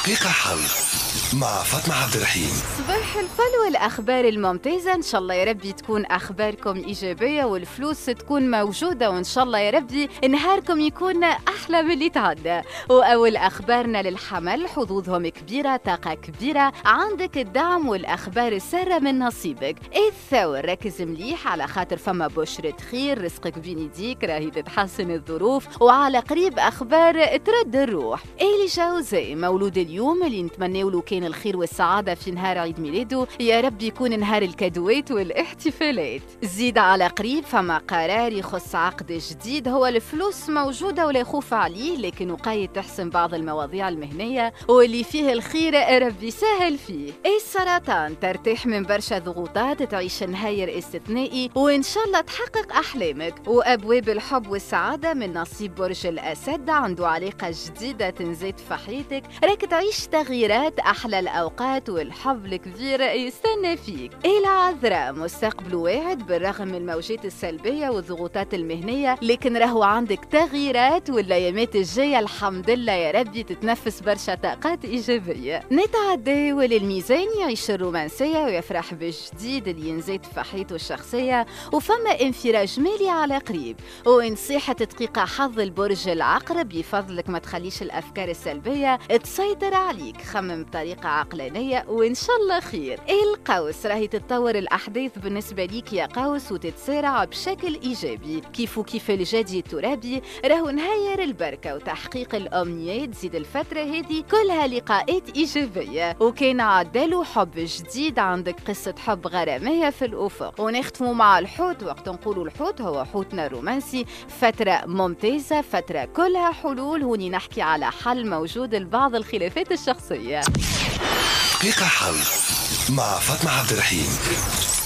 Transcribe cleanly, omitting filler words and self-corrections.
دقيقة حظ مع فاطمة عبد الرحيم. صباح الفل والأخبار الممتازة، إن شاء الله يا ربي تكون أخباركم إيجابية والفلوس تكون موجودة، وإن شاء الله يا ربي نهاركم يكون أحلى من اللي تعدى. وأول أخبارنا للحمل، حظوظهم كبيرة، طاقة كبيرة، عندك الدعم والأخبار السارة من نصيبك. الثور ركز مليح على خاطر فما بشرة خير، رزقك بين يديك، راهي تتحسن الظروف وعلى قريب أخبار ترد الروح. إيلي جوزي مولود اليوم اللي نتمناو له كان الخير والسعادة في نهار عيد ميلاده، يا رب يكون نهار الكادوات والاحتفالات. زيد على قريب فما قرار يخص عقد جديد، هو الفلوس موجودة ولا خوف عليه، لكن وقاية تحسن بعض المواضيع المهنية واللي فيه الخير ربي يسهل فيه. السرطان ترتاح من برشا ضغوطات، تعيش نهاير استثنائي وإن شاء الله تحقق أحلامك. وأبواب الحب والسعادة من نصيب برج الأسد، عنده علاقة جديدة تنزيد في حياتك، راك تعيش تغييرات، أحلى الأوقات والحب الكبير يستنى فيك. العذراء مستقبل واعد بالرغم من الموجات السلبية والضغوطات المهنية، لكن راهو عندك تغييرات، والأيامات الجاية الحمد لله يا ربي تتنفس برشا طاقات إيجابية. نتعدى وللميزان يعيش الرومانسية ويفرح بالجديد اللي ينزيد في حياته الشخصية، وفما انفراج مالي على قريب. ونصيحة دقيقة حظ البرج العقرب، يفضلك ما تخليش الأفكار السلبية تسيطر عليك، خمم بطريقة عقلانية وإن شاء الله خير. القوس راهي تتطور الأحداث بالنسبة ليك يا قوس وتتسارع بشكل إيجابي، كيف وكيف الجدي الترابي راهو نهاير البركة وتحقيق الأمنيات. زيد الفترة هذه كلها لقاءات إيجابية، وكان عدالو حب جديد، عندك قصة حب غرامية في الأفق. ونختموا مع الحوت، وقت نقولوا الحوت هو حوتنا الرومانسي، فترة ممتازة، فترة كلها حلول، هوني نحكي على حل موجود لبعض الخلافات الشخصية. دقيقة حظ مع فاطمة عبد الرحيم.